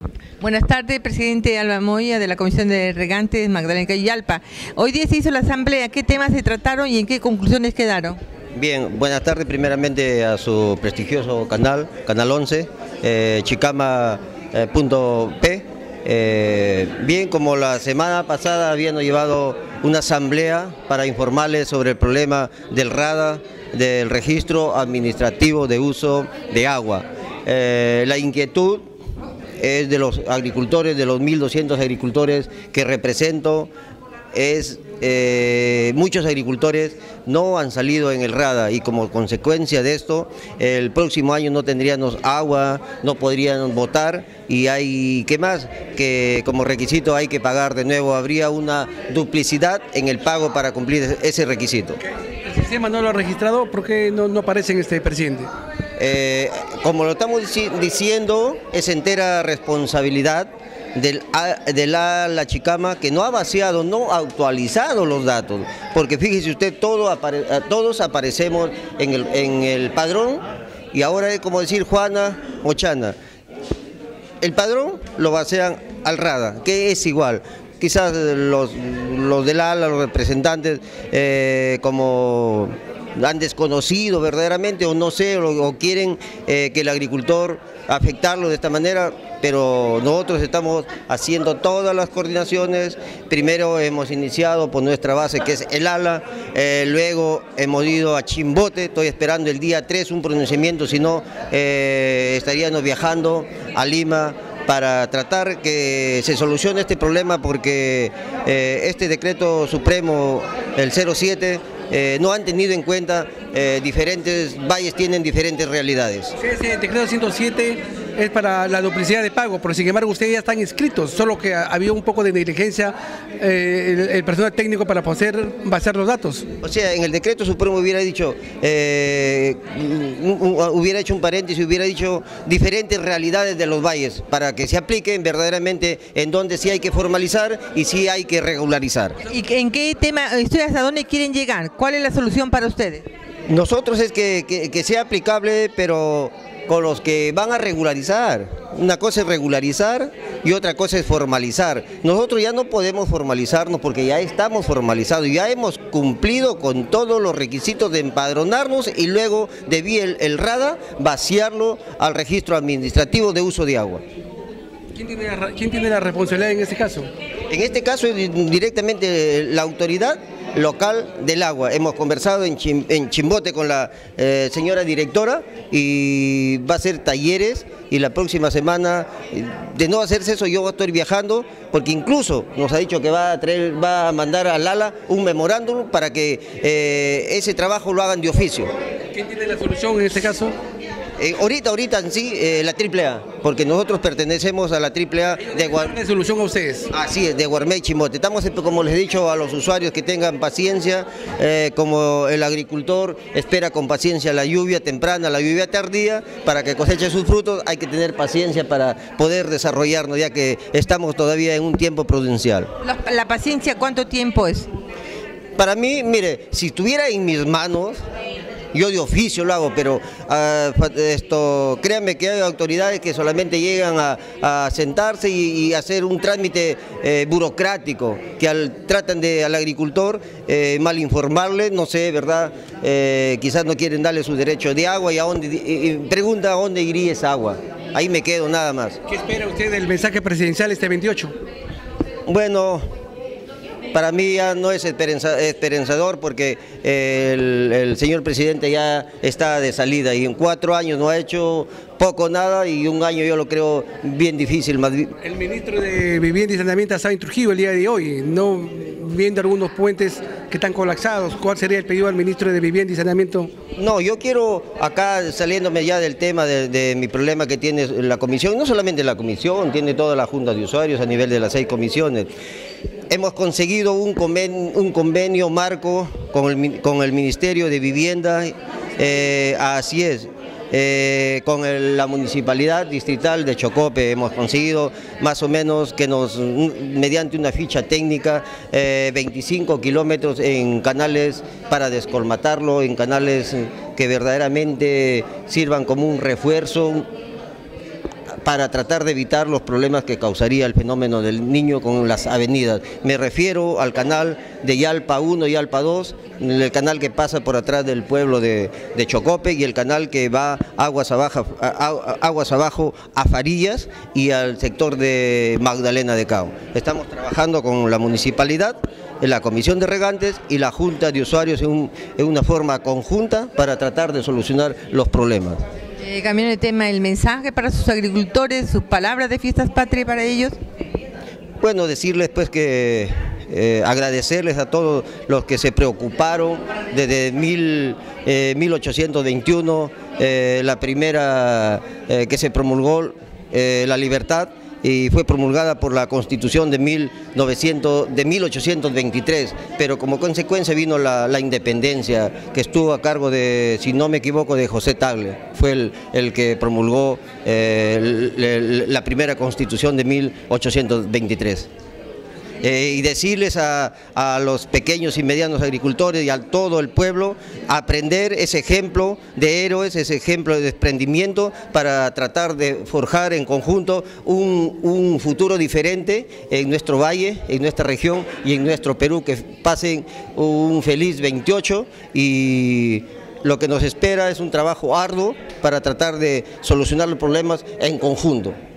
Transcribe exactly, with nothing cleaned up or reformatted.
Buenas tardes, presidente Alba Moya de la Comisión de Regantes Magdalena Cayalpa. Hoy día se hizo la asamblea, ¿qué temas se trataron y en qué conclusiones quedaron? Bien, buenas tardes primeramente a su prestigioso canal, Canal once, eh, chicama punto pe. Eh, bien, como la semana pasada habíamos llevado una asamblea para informarles sobre el problema del RADA, del registro administrativo de uso de agua. Eh, la inquietud es de los agricultores, de los mil doscientos agricultores que represento, es eh, muchos agricultores no han salido en el RADA y como consecuencia de esto el próximo año no tendríamos agua, no podrían votar y hay, ¿qué más? Que como requisito hay que pagar de nuevo, habría una duplicidad en el pago para cumplir ese requisito. ¿El sistema no lo ha registrado? ¿Por qué no, no aparece en este presidente? Eh, como lo estamos diciendo, es entera responsabilidad del, de la, la Chicama, que no ha vaciado, no ha actualizado los datos, porque fíjese usted, todo apare, todos aparecemos en el, en el padrón y ahora es como decir Juana o Chana. El padrón lo vacian al RADA, que es igual. Quizás los, los del ALA, los representantes, eh, como han desconocido verdaderamente o no sé, o, o quieren eh, que el agricultor afectarlo de esta manera, pero nosotros estamos haciendo todas las coordinaciones. Primero hemos iniciado por nuestra base que es el ALA, eh, luego hemos ido a Chimbote, estoy esperando el día tres un pronunciamiento, si no eh, estaríamos viajando a Lima para tratar que se solucione este problema, porque eh, este decreto supremo, el cero siete, Eh, no han tenido en cuenta eh, diferentes valles, tienen diferentes realidades. Sí, sí, el decreto ciento siete es para la duplicidad de pago, pero sin embargo ustedes ya están inscritos, solo que había un poco de negligencia eh, el, el personal técnico para poder vaciar los datos. O sea, en el decreto supremo hubiera dicho, eh, hubiera hecho un paréntesis, hubiera dicho diferentes realidades de los valles, para que se apliquen verdaderamente en donde sí hay que formalizar y sí hay que regularizar. ¿Y en qué tema, ustedes a dónde quieren llegar? ¿Cuál es la solución para ustedes? Nosotros es que, que, que sea aplicable, pero con los que van a regularizar. Una cosa es regularizar y otra cosa es formalizar. Nosotros ya no podemos formalizarnos porque ya estamos formalizados, ya hemos cumplido con todos los requisitos de empadronarnos y luego de vía el, el RADA vaciarlo al registro administrativo de uso de agua. ¿Quién tiene la, quién tiene la responsabilidad en este caso? En este caso es directamente la autoridad local del agua. Hemos conversado en, Chim, en Chimbote con la eh, señora directora y va a hacer talleres, y la próxima semana, de no hacerse eso, yo voy a estar viajando, porque incluso nos ha dicho que va a traer, va a mandar al ALA un memorándum para que eh, ese trabajo lo hagan de oficio. ¿Quién tiene la solución en este caso? Eh, ahorita, ahorita en sí, eh, la triple A, porque nosotros pertenecemos a la triple A de Guarmey. ¿Qué solución a ustedes? Así es, de Guarmey Chimbote. Estamos, como les he dicho a los usuarios, que tengan paciencia, eh, como el agricultor espera con paciencia la lluvia temprana, la lluvia tardía, para que coseche sus frutos, hay que tener paciencia para poder desarrollarnos, ya que estamos todavía en un tiempo prudencial. La, la paciencia, ¿cuánto tiempo es? Para mí, mire, si estuviera en mis manos, yo de oficio lo hago, pero uh, esto, créanme que hay autoridades que solamente llegan a, a sentarse y, y hacer un trámite eh, burocrático, que al, tratan de al agricultor eh, mal informarle, no sé, ¿verdad? Eh, quizás no quieren darle su derecho de agua y, a dónde, y, y pregunta a dónde iría esa agua. Ahí me quedo nada más. ¿Qué espera usted del mensaje presidencial este veintiocho? Bueno, para mí ya no es esperanzador, porque el, el señor presidente ya está de salida y en cuatro años no ha hecho poco nada, y un año yo lo creo bien difícil. El ministro de Vivienda y Saneamiento estaba en Trujillo el día de hoy, no viendo algunos puentes que están colapsados. ¿Cuál sería el pedido al ministro de Vivienda y Saneamiento? No, yo quiero, acá saliéndome ya del tema de, de mi problema que tiene la comisión, no solamente la comisión, tiene toda la junta de usuarios a nivel de las seis comisiones. Hemos conseguido un convenio, un convenio marco con el, con el Ministerio de Vivienda, eh, así es, eh, con el, la Municipalidad Distrital de Chocope hemos conseguido más o menos que nos, mediante una ficha técnica, eh, veinticinco kilómetros en canales para descolmatarlo, en canales que verdaderamente sirvan como un refuerzo. para tratar de evitar los problemas que causaría el fenómeno del Niño con las avenidas. Me refiero al canal de Yalpa uno y Yalpa dos, el canal que pasa por atrás del pueblo de, de Chocope y el canal que va aguas abajo, a, aguas abajo a Farillas y al sector de Magdalena de Cao. Estamos trabajando con la municipalidad, en la Comisión de Regantes y la Junta de Usuarios en, un, en una forma conjunta para tratar de solucionar los problemas. Eh, cambiando de tema, el mensaje para sus agricultores, sus palabras de fiestas patrias para ellos. Bueno, decirles pues que eh, agradecerles a todos los que se preocuparon desde mil, eh, mil ochocientos veintiuno, eh, la primera eh, que se promulgó eh, la libertad, y fue promulgada por la Constitución de, mil novecientos, de mil ochocientos veintitrés, pero como consecuencia vino la, la independencia, que estuvo a cargo de, si no me equivoco, de José Tagle, fue el, el que promulgó eh, el, el, la primera Constitución de mil ochocientos veintitrés. Eh, y decirles a, a los pequeños y medianos agricultores y a todo el pueblo, aprender ese ejemplo de héroes, ese ejemplo de desprendimiento para tratar de forjar en conjunto un, un futuro diferente en nuestro valle, en nuestra región y en nuestro Perú, que pasen un feliz veintiocho y lo que nos espera es un trabajo arduo para tratar de solucionar los problemas en conjunto.